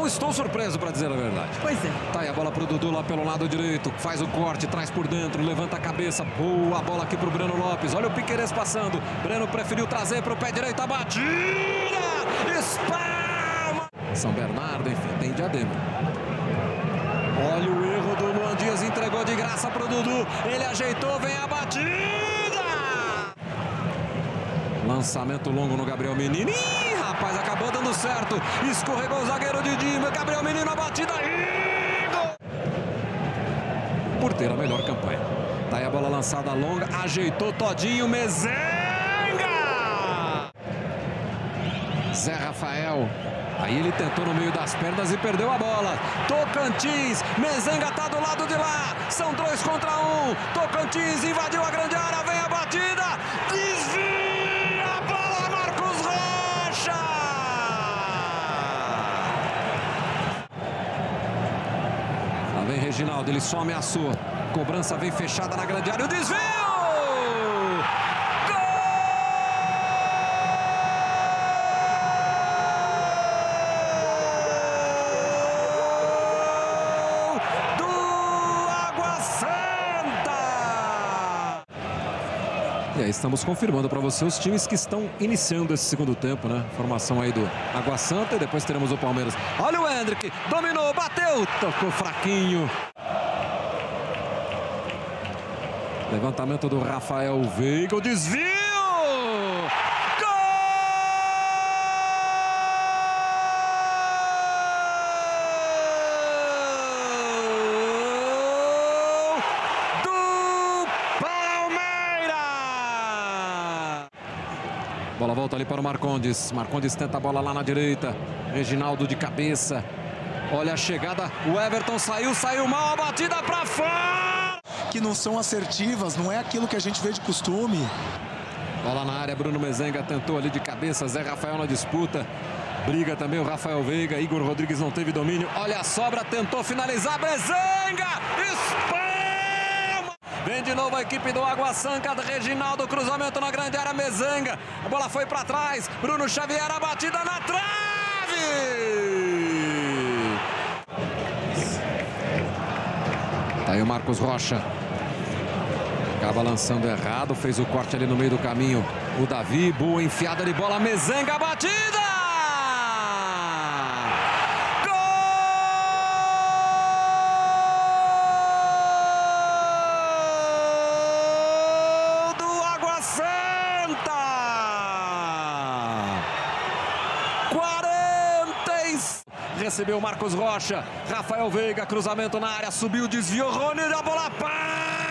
Não estou surpreso, para dizer a verdade. Pois é. Tá aí a bola pro Dudu lá pelo lado direito. Faz o corte, traz por dentro, levanta a cabeça. Boa bola aqui pro Breno Lopes. Olha o Piquerez passando. Breno preferiu trazer pro pé direito. A batida! Espalma! São Bernardo, enfim, tem Diadema. Olha o erro do Luan Dias. Entregou de graça pro Dudu. Ele ajeitou, vem a batida! Lançamento longo no Gabriel Menino. Ih, rapaz, acabou dando certo. Escorregou o zagueiro Didi. Gabriel Menino, a batida. Gol! Por ter a melhor campanha. Tá aí a bola lançada longa. Ajeitou todinho. Mezenga! Zé Rafael. Aí ele tentou no meio das pernas e perdeu a bola. Tocantins. Mezenga tá do lado de lá. São 2 contra 1. Tocantins invadiu a grande área. Vem a batida. Desvia! Vem Reginaldo, ele só ameaçou. Cobrança vem fechada na grande área. O desvio! Gol! Do Água Santa! E aí estamos confirmando para você os times que estão iniciando esse segundo tempo, né? Formação aí do Água Santa e depois teremos o Palmeiras. Olha o Hendrick, dominou, bateu, tocou fraquinho. Levantamento do Rafael Veiga, o desvio! Gol! Do Palmeiras! Bola volta ali para o Marcondes. Marcondes tenta a bola lá na direita. Reginaldo de cabeça. Olha a chegada. O Everton saiu mal. A batida para fora. Que não são assertivas, não é aquilo que a gente vê de costume. Bola na área. Bruno Mezenga tentou ali de cabeça. Zé Rafael na disputa. Briga também o Rafael Veiga. Igor Rodrigues não teve domínio. Olha a sobra. Tentou finalizar. Mezenga! Espalma! Vem de novo a equipe do Água Santa. Reginaldo, cruzamento na grande área. Mezenga. A bola foi para trás. Bruno Xavier, a batida na trave! Tá aí o Marcos Rocha. Acaba lançando errado. Fez o corte ali no meio do caminho. O Davi, boa enfiada de bola. Mezenga, a batida! Gol do Água Santa! 46! Recebeu o Marcos Rocha. Rafael Veiga, cruzamento na área. Subiu, desviou. Rony, a bola pá!